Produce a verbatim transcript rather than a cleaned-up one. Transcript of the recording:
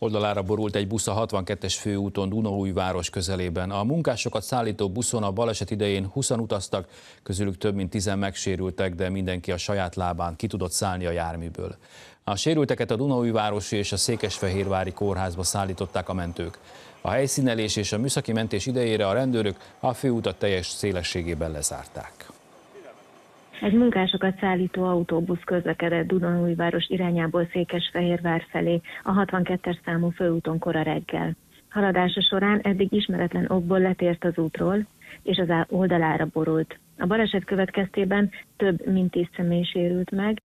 Oldalára borult egy busz a hatvankettes főúton Dunaújváros közelében. A munkásokat szállító buszon a baleset idején húszan utaztak, közülük több mint tízen megsérültek, de mindenki a saját lábán ki tudott szállni a járműből. A sérülteket a Dunaújvárosi és a Székesfehérvári kórházba szállították a mentők. A helyszínelés és a műszaki mentés idejére a rendőrök a főutat teljes szélességében lezárták. Egy munkásokat szállító autóbusz közlekedett Dunaújváros irányából Székesfehérvár felé a hatvankettes számú főúton kora reggel. Haladása során eddig ismeretlen okból letért az útról, és az oldalára borult. A baleset következtében több mint tíz személy sérült meg,